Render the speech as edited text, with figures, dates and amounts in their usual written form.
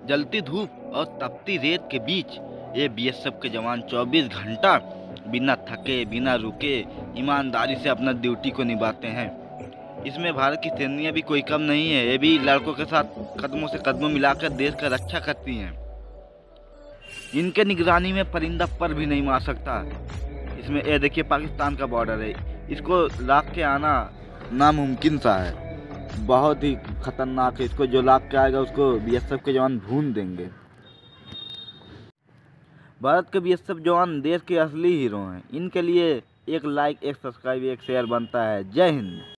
जलती धूप और तपती रेत के बीच ये बीएसएफ के जवान 24 घंटा बिना थके बिना रुके ईमानदारी से अपना ड्यूटी को निभाते हैं। इसमें भारत की सेनाएं भी कोई कम नहीं है। ये भी लड़कों के साथ कदमों से कदमों मिलाकर देश का रक्षा करती हैं। इनके निगरानी में परिंदा पर भी नहीं मार सकता। इसमें ये देखिए पाकिस्तान का बॉर्डर है, इसको लाख के आना नामुमकिन सा है, बहुत ही खतरनाक है। इसको जो लाख के आएगा उसको बीएसएफ के जवान भून देंगे। भारत के बीएसएफ जवान देश के असली हीरो हैं। इनके लिए एक लाइक, एक सब्सक्राइब, एक शेयर बनता है। जय हिंद।